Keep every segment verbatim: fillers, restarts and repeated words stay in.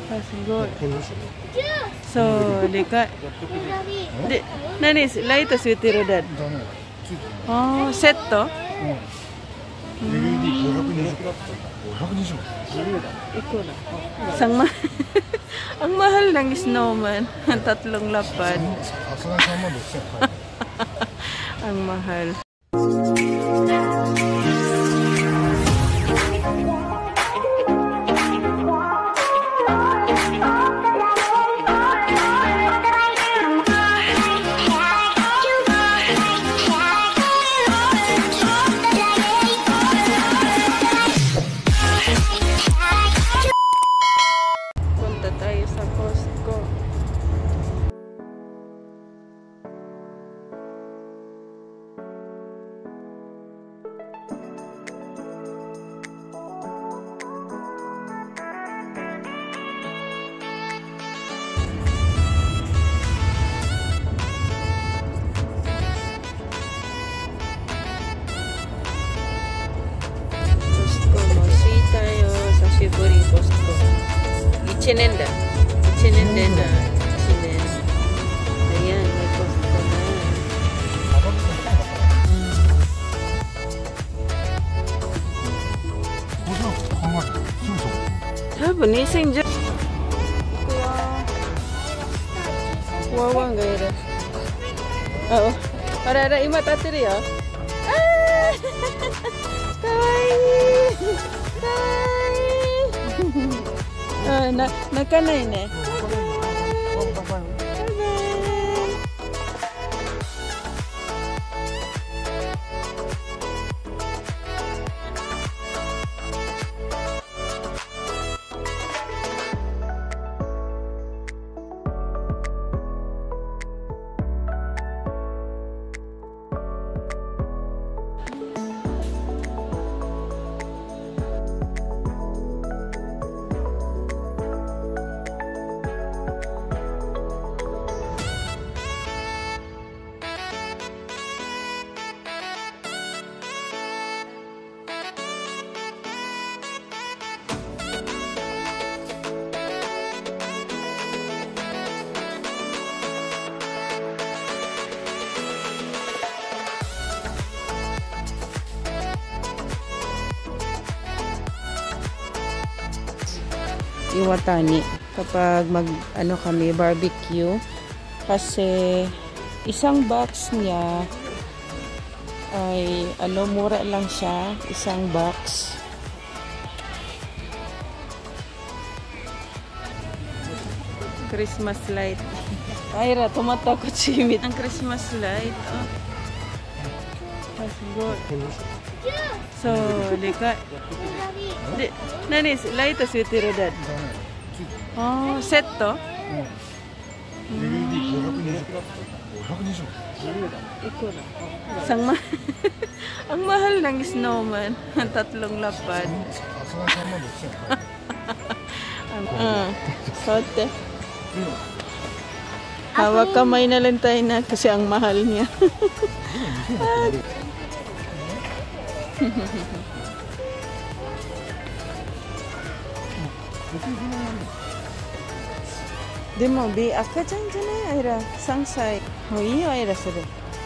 あ、すごい。そう、でかい。で、何ライトついてるだ。ああ、セット。Ikaw na. Isang ma ang mahal ng snowman. Tatlong lapad. Ang mahal. Sa COSTCO. COSTCO mo si tayo sa Shiburi COSTCO. Ichinenda. Chinen din na. Chinen. Ayan, may COSTCO na. Sabon, ising dyan. Wawang gaya. Oo. Para ima tatiri ya. Ah! Kawaii! Kawaii! Ah, na nakanay ne. Iwatani kapag mag ano kami barbecue kasi isang box niya ay ano mura lang siya, isang box. Christmas light. Ayra, tumatakot si Mit. Ang Christmas light. Oh. That's good. So,でかい。で、何ライトついてるだ。ああ、セット？Isang ma ang mahal ng snowman. Tatlong lapad. Ah, sote. Hawak kamay na lang tayo na kasi ang mahal niya. De mo, be, akajan janai, Aira. Sangsai. Oh, iyo, Aira, sir.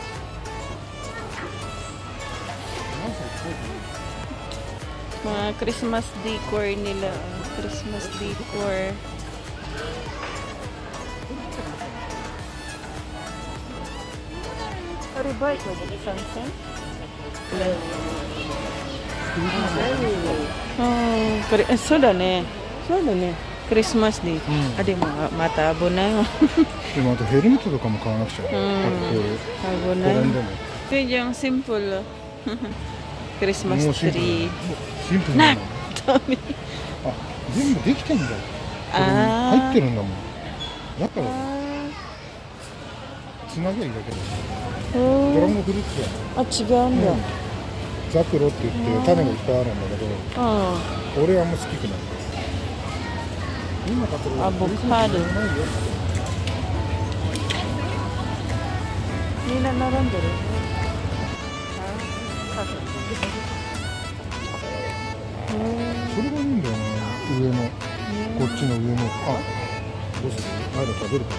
Mga Christmas decor nila. Christmas decor. Aribay ko, sangsai. Oh,そうだね。そうだね。クリスマスで、あ、でもまた危ないわ。でもあとヘルメットとかも買わなくちゃ。危ない。これじゃんシンプル。クリスマスツリー。シンプルなの。あ、全部できてんだよ。入ってるんだもん。だからつなぎゃいいだけだ。ドラゴンフルーツや。あ、違うんだ。ザクロって言って種がいっぱいあるんだけど、俺はあんま好きくない。アボカド。みんな並んでる。それがいいんだよね、上の。 こっちの上の、あ、どうする？あれ食べるかな。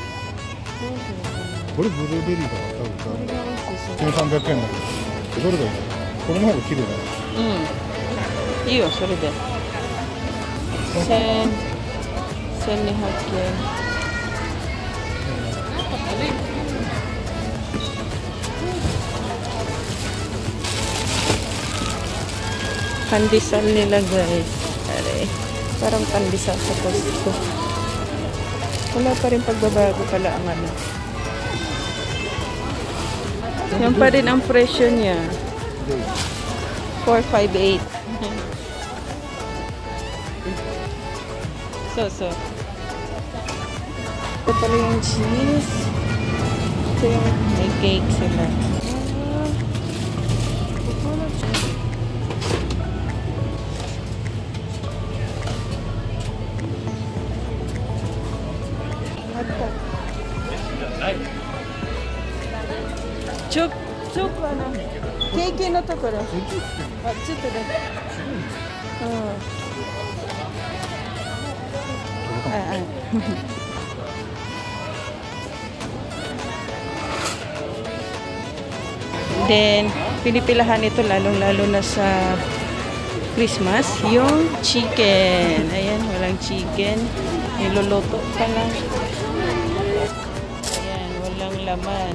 これブルーベリーだから多分千三百円だけど、どれがいいの？これの方が綺麗だね。 うん。いいよそれで。千千二百円。Pandesal nila guys. Aray. Parang pandesal sa Costco. Wala pa rin pagbabago pala ang ano. Yan pa rin ang presyo niya. four fifty-eight. So, so. Ito pala yung cheese. Ito yung may cake sila.ちょ、ちょっとあのケーキのところ。あ、ちょっとだけ。うん。あ、あ。Then, pinipilahan ito lalong-lalo na sa Christmas, yung chicken. Ayan, walang chicken. Niluluto pa lang. Ayan, walang laman.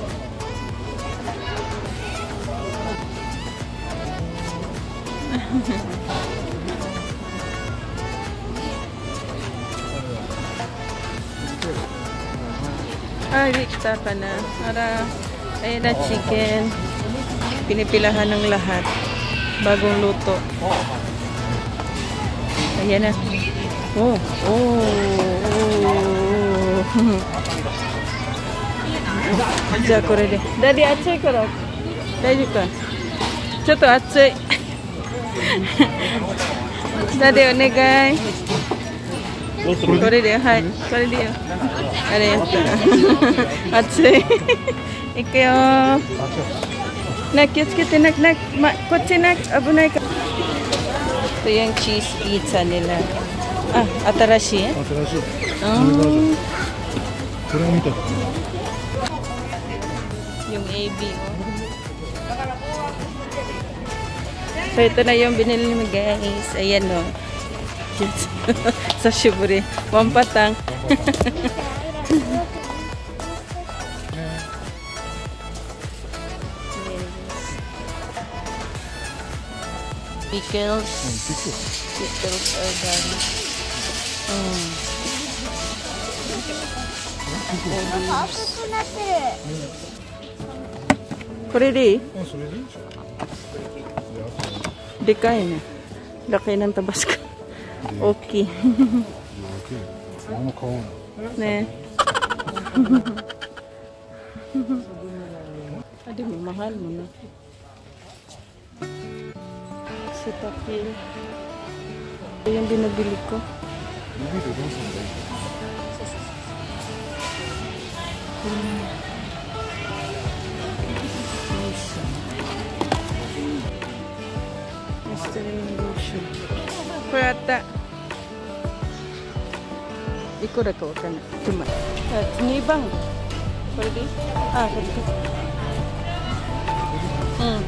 Ay, kita ka na. Para, ayan na chicken. Pinipilahan ng lahat. Bagong luto. Ayan na. Oh, oh, oh.じゃあこれで。ダディ熱いから大丈夫か。ちょっと熱い。ダディお願い。これで、はい、これでよ。あれやった。熱い。いくよ。な、気をつけてな、な、ま、こっちな、危ないか。Ito yung cheese pizza nila. Ah, atarashi eh? Atarashi. Oh. Kura mo ito. Yung A B, oh. So, ito na yung binili mo, guys. Ayan, oh. Sa shiburi. Wampatang. Pickles. Pickles are done. Mm. Kore de? Dekay na. Laki ng Tabasco. Okay. Ne. Adi mo, mahal mo na. Sa tapil. Ito yung binabili ko. Hmm. Ko yata. Ikura ka waka na. Cuma. Nibang. Ko di? Ah, ko di. Hmm.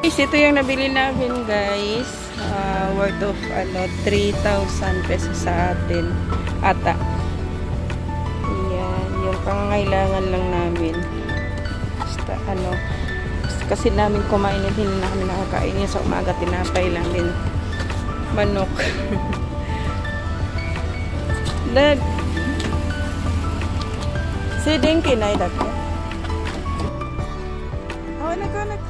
Is ito yung nabili namin, guys. Uh, worth of ano, three thousand pesos sa atin. Ata. Yan. Yung pangangailangan lang namin. Basta ano. Kasi namin kumain at hindi na kami nakakain. Yung sa umaga, tinapay lang din. Manok. Dad. Si Dinky na idak. Oh, nag-connect.